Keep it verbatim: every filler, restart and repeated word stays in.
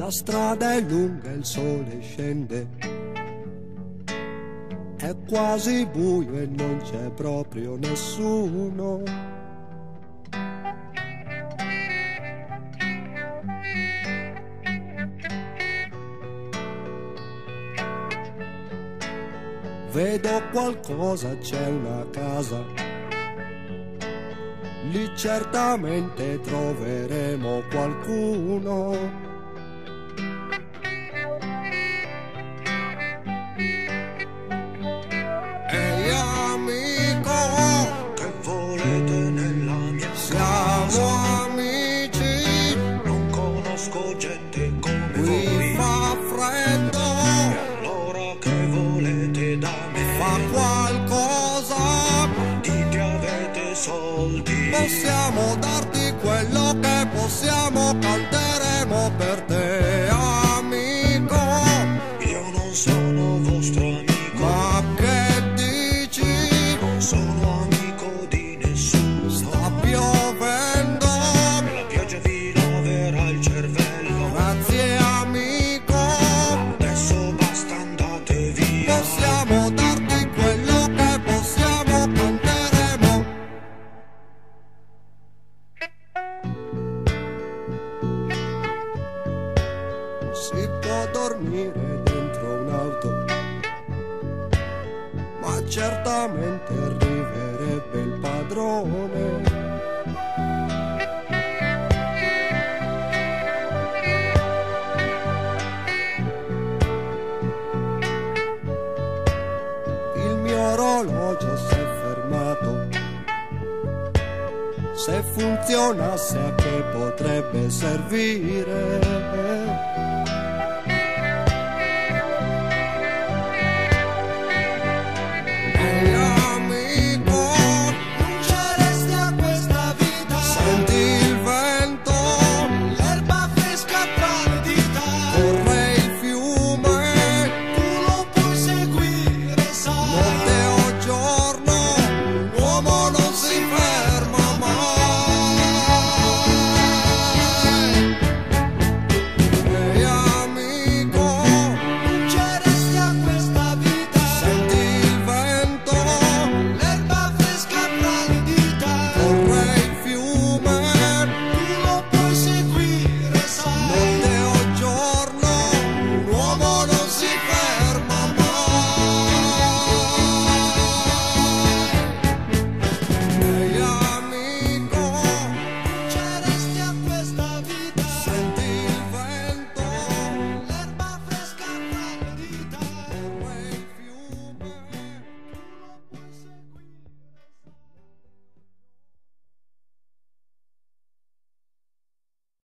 La strada è lunga, il sole scende, è quasi buio e non c'è proprio nessuno. Vedo qualcosa, c'è una casa, lì certamente troveremo qualcuno. Ehi amico, che volete nella mia siamo casa? amici, Non conosco gente come qui voi. fa freddo, E allora che volete da me? fa qualcosa, Dite avete soldi, possiamo darti quello che possiamo, canteremo per te amico. io non sono vostro amico, Ma che dici? non sono amico di nessuno. Sta piovendo, E la pioggia vi laverà il cervello. grazie amico, Adesso basta, andate via. possiamo darti quello che possiamo, canteremo. Si può dormire dentro un'auto, ma certamente arriverebbe il padrone. Il mio orologio si è fermato, se funzionasse a che potrebbe servire?